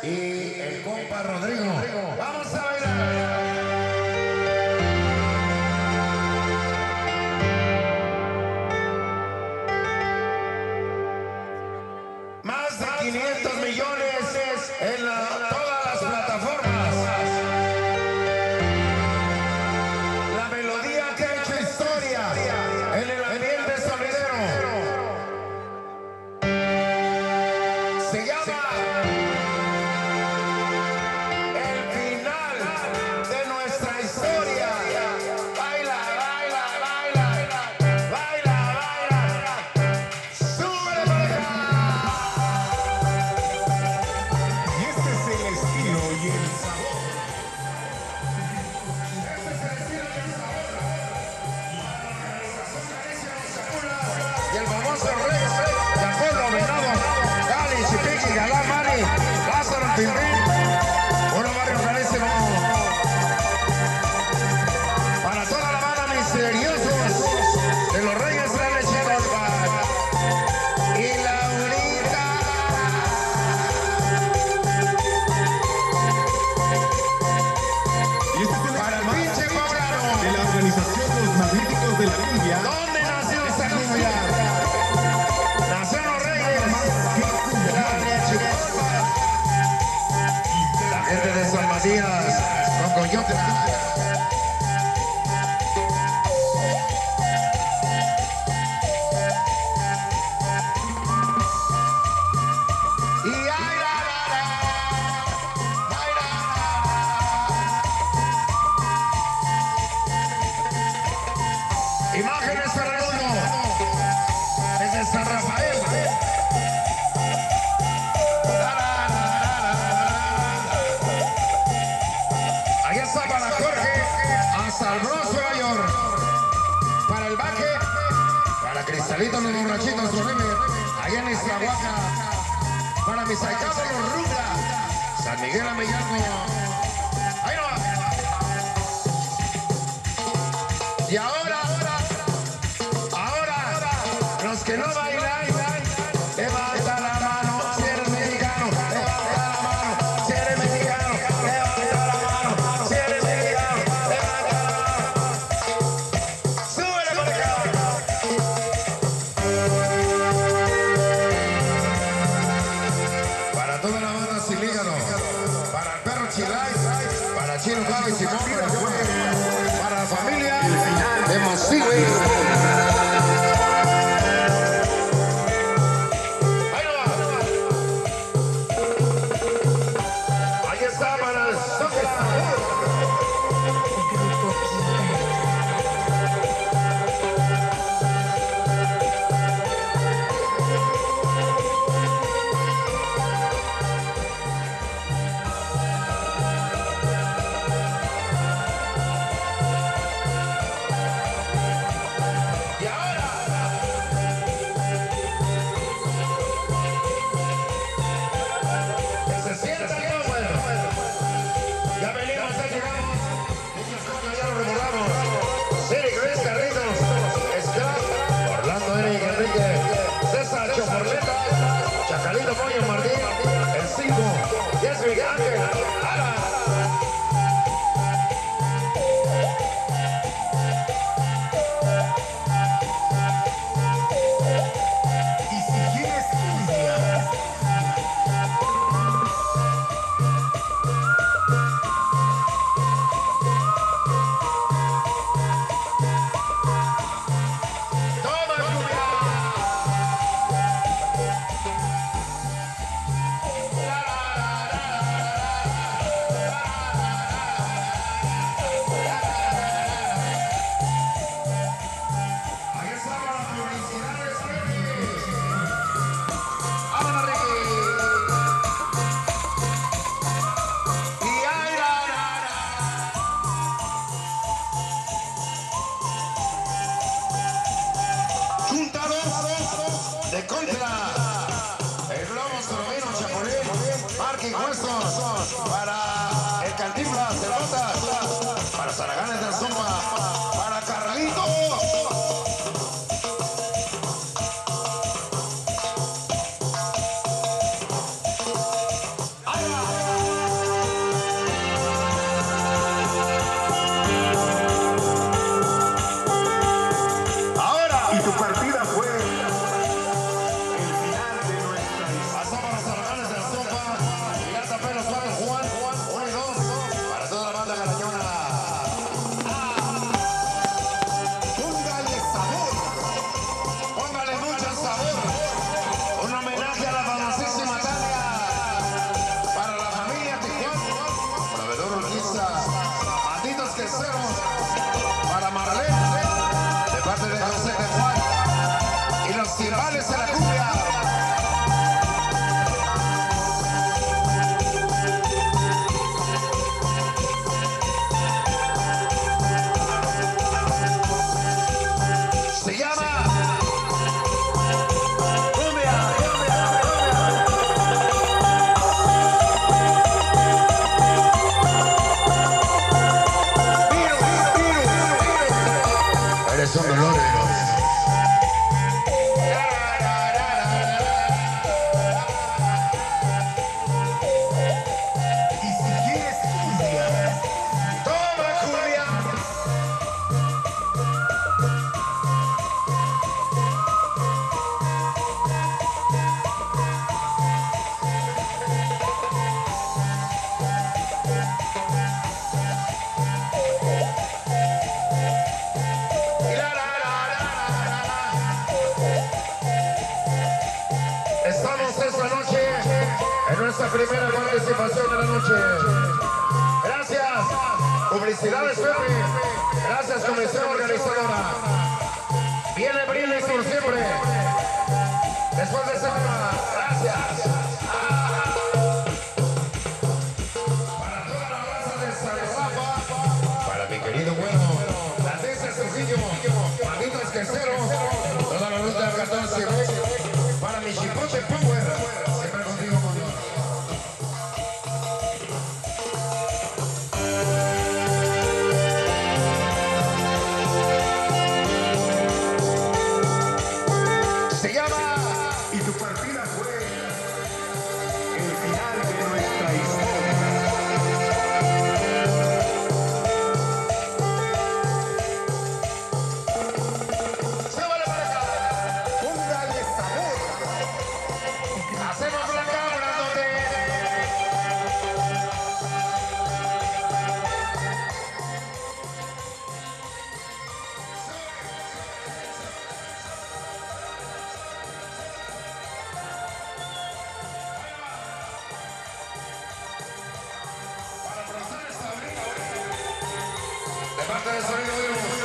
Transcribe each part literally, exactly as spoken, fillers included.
y el compa Rodrigo. Vamos a bailar. Más de quinientos millones en la, todas las plataformas. La melodía que ha hecho historia en el ambiente sonidero se llama El Final de Nuestra Historia. Baila, baila, baila, baila, baila. Súbele para acá. Y este es el estilo y el sabor. Y el famoso rey de Apolo, Venado, Gali, Chipiqui, Galán, Mari, Lázaro, Pimbín, uno barrio carísimo. Para toda la banda misteriosos de los Reyes de la Leche Golpa. Y Laurita. Y este es el Para el pinche poblano. de la organización Los Magníficos de la Cumbia. ¿Dónde nació esta cumbia? Nació en los Reyes de la Leche Golpa. La gente de San Matías con Coyotla. Y ay, la, la, la, ay, la, la. Imágenes para el mundo desde San Rafael. La, la, la, la, la, la. Ahí está para Jorge hasta el Bronx, Nueva York. Para el Baque, para Cristalito, los borrachitos, Rodríguez, allá en Iztahuaca. Para mis aicados, los Rubra, San Miguel Amillango. Ahí va. Y ahora, ahora, los que no bailan, levanta la mano, si eres mexicano, levanta la mano, si eres mexicano, levanta la mano, si eres mexicano, levanta la mano. Súbele por acá. Para toda la banda Silígano, para el perro Chilay, para Chino Javi Simón, para la familia de Mossigui. Ahí va. Ahí está para el Zócalo. Y ahora, que se sienta bien, bueno. Ya venimos, ya llegamos. Muchas cosas ya lo recordamos. Siri, Chris, Carlitos, Scott, Orlando, Eric, Enrique, César, Choforleta, Chacalito, Moño, Martín, el cinco, Yes, Miguel Ángel, Ala. Y si quieres cumbia, Toma cumbia. La, la, la, ahí está para las publicidades, Ricky. Vámonos, Ricky. Y ay, la, la, la. Juntados de contra. El Globo, Sorovino, Chapulín, Marqui, Huesos. Para el Cantinflas, Celotas. Para Zaraganes del Zumba. Para Carlitos. ¡Ahí va! estamos esta noche en nuestra primera participación de la noche. Gracias. Publicidades, Pepe. Gracias, comisión organizadora. Viene brindis por siempre. Después de esta tema, gracias. Para toda la raza de Salvapa, para mi querido bueno, las de ese Trujillo, Pablito Esquecero, toda la ruta de catorce, para mi chipote Power, siempre contigo, Manuel. Se llama Y tu partida fue el final de nuestra historia. Súbale para acá. Póngale sabor. Hacemos la cámara donde para procesar esta abril de parte del sonido de uno.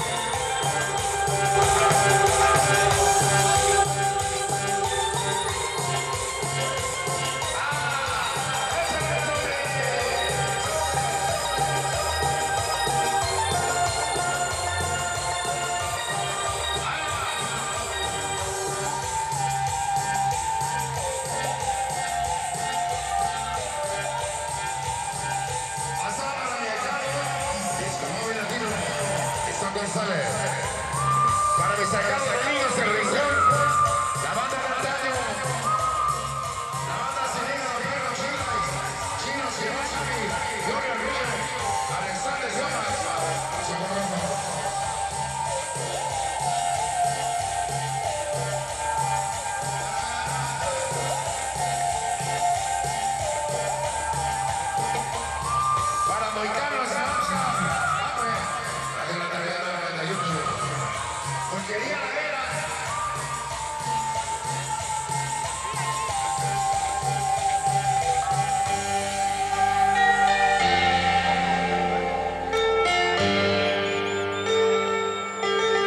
González, para mis sacados amigos del Rincón, la banda de antaño, la banda civil de Guerrero Chinos, Chinos Hiroshimi, Gloria Río, Alexander Jonas, Socorro. Para Moicanos, Porquería la vera.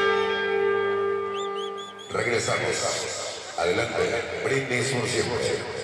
Regresamos. Adelante. Brindis por siempre.